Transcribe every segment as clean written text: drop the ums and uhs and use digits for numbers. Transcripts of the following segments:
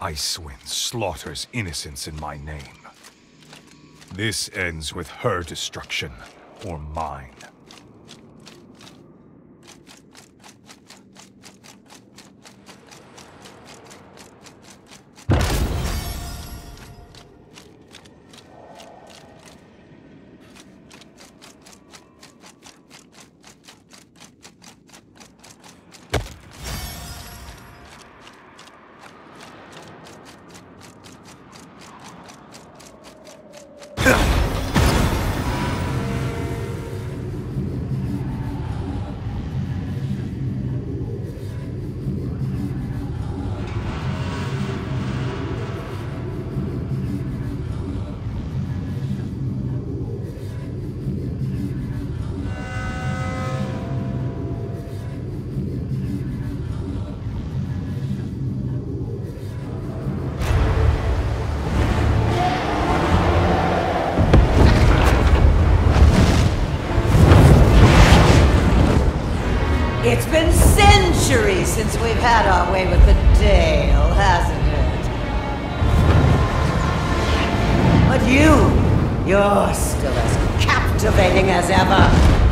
Icewind slaughters innocents in my name. This ends with her destruction, or mine. It's been centuries since we've had our way with the Dale, hasn't it? But you're still as captivating as ever.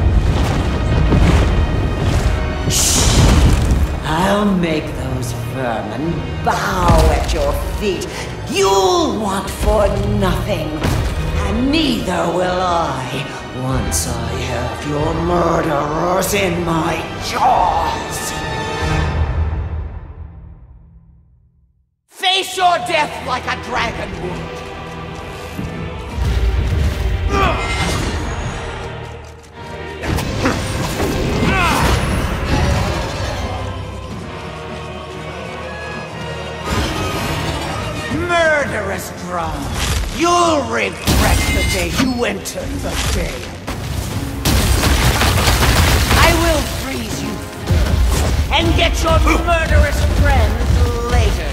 Shh! I'll make those vermin bow at your feet. You'll want for nothing, and neither will I. Once I have your murderers in my jaws! Face your death like a dragon would! Murderous drone! You'll regret the day you entered the Dale. I will freeze you first, and get your murderous friends later.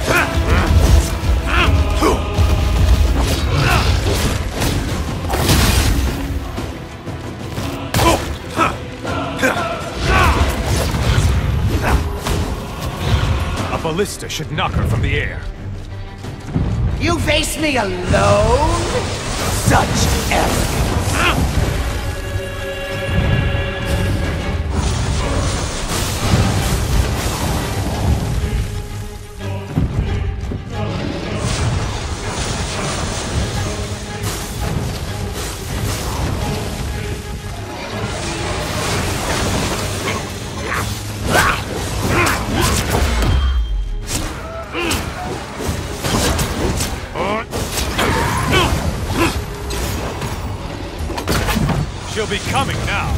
A ballista should knock her from the air. You face me alone? Such arrogance! She'll be coming now.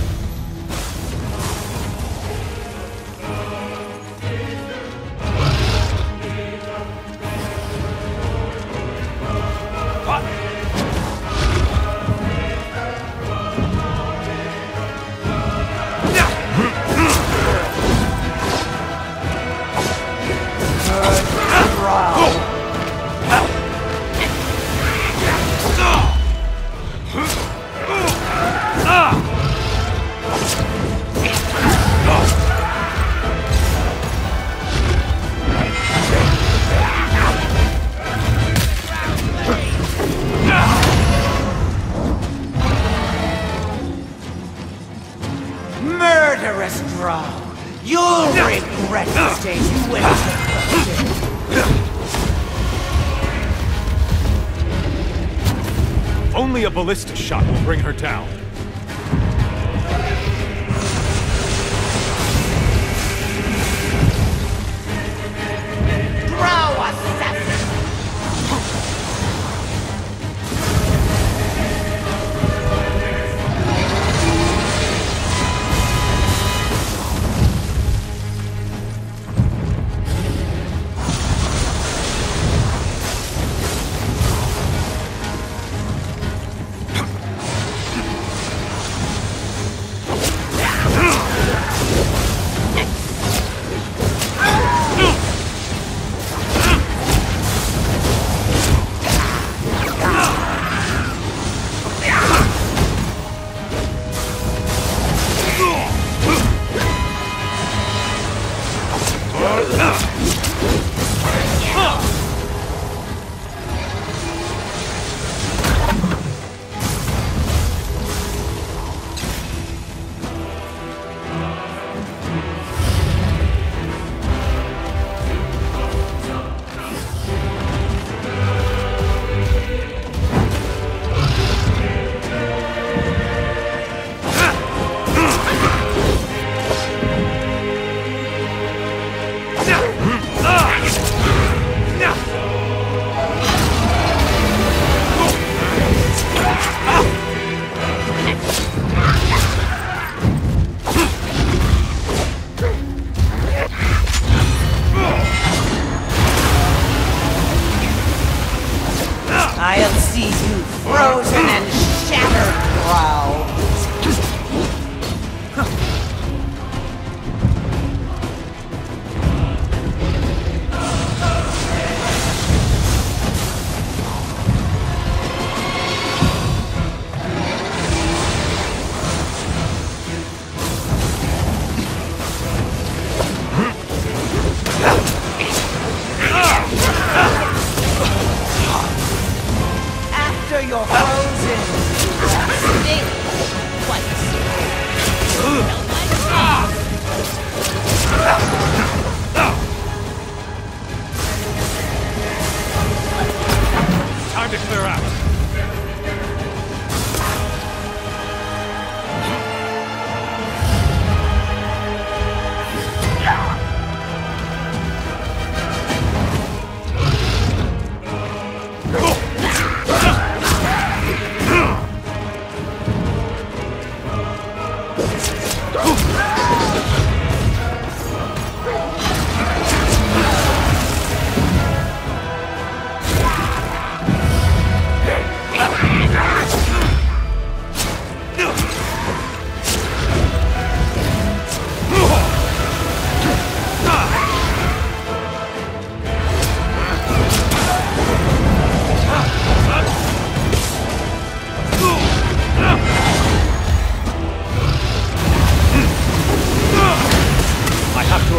Murderous drow! You'll regret the day you went to. Only a ballista shot will bring her down. Drow assassin!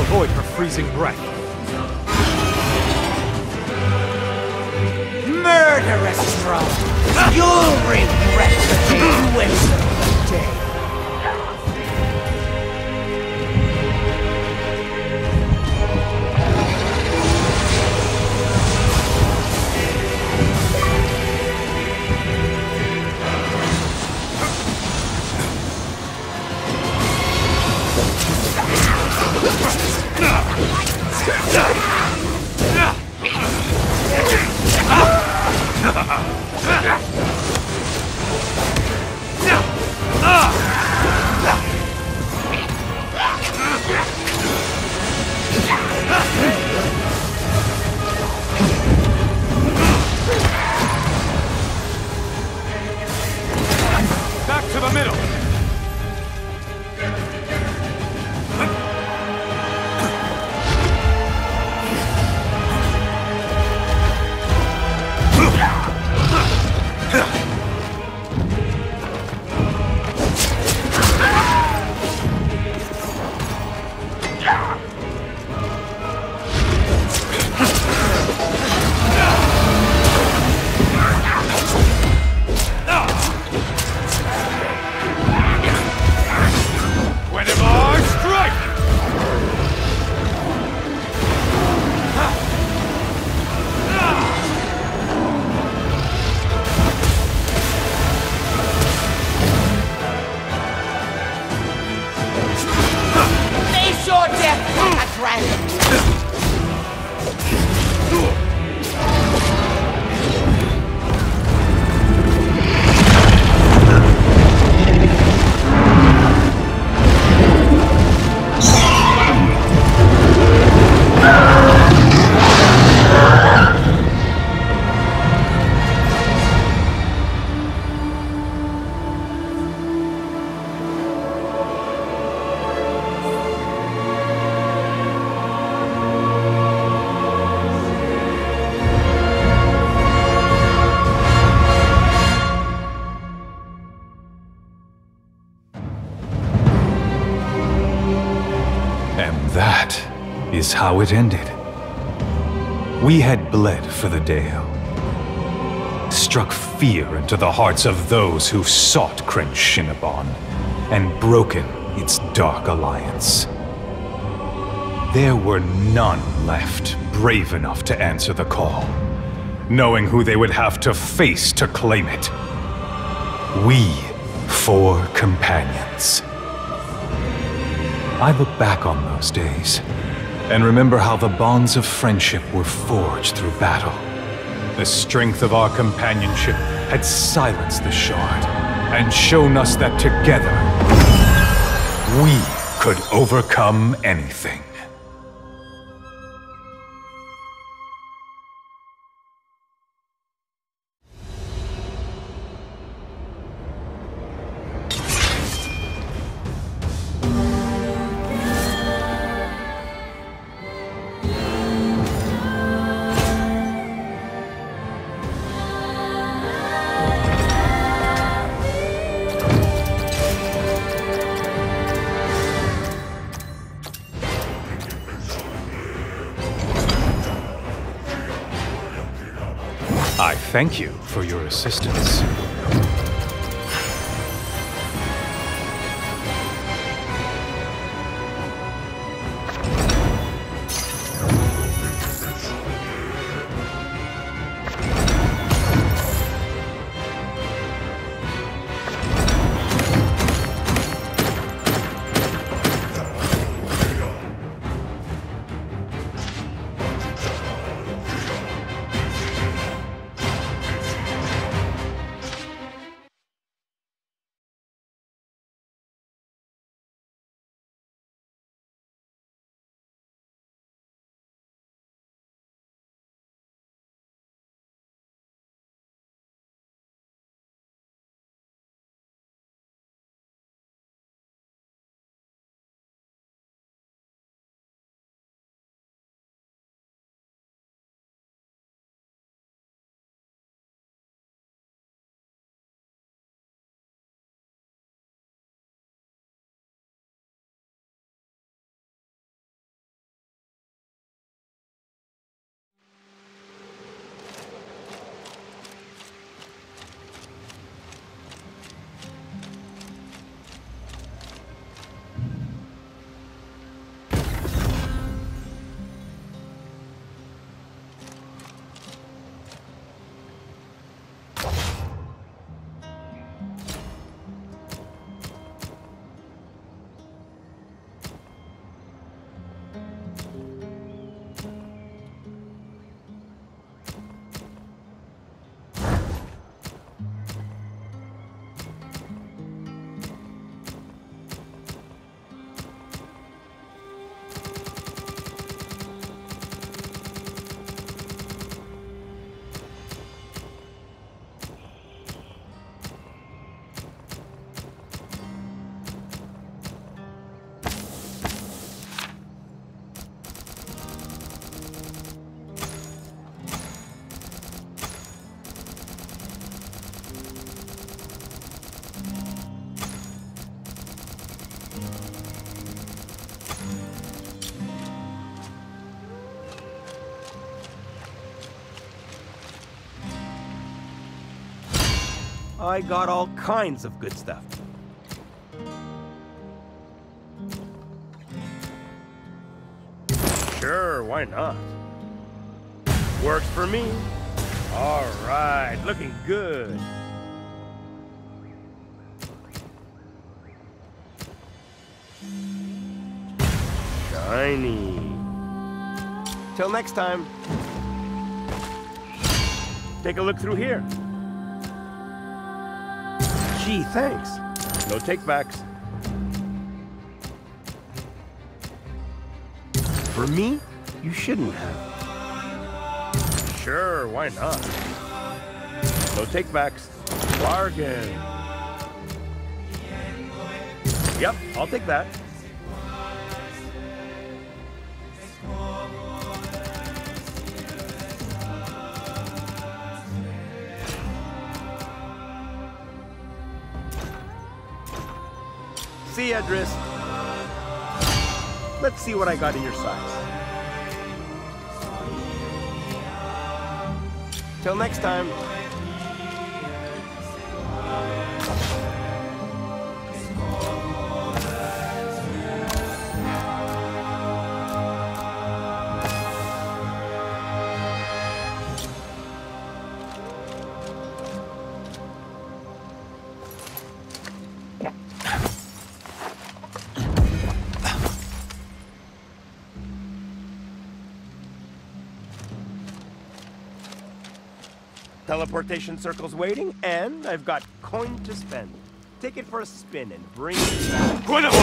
void her freezing breath. Murderous throne! You'll regret the day you wasted the day. Back to the middle! And that is how it ended. We had bled for the Dale, struck fear into the hearts of those who sought Kryn Shinabon, and broken its dark alliance. There were none left brave enough to answer the call, knowing who they would have to face to claim it. We, 4 companions. I look back on those days, and remember how the bonds of friendship were forged through battle. The strength of our companionship had silenced the Shard, and shown us that together, we could overcome anything. I thank you for your assistance. I got all kinds of good stuff. Sure, why not? Works for me. All right, looking good. Shiny. Till next time. Take a look through here. Gee, thanks. No takebacks. For me, you shouldn't have. Sure, why not? No takebacks. Bargain. Yep, I'll take that. See ya, Driss. Let's see what I got in your size. Till next time. Teleportation circle's waiting, and I've got coin to spend. Take it for a spin and bring it back.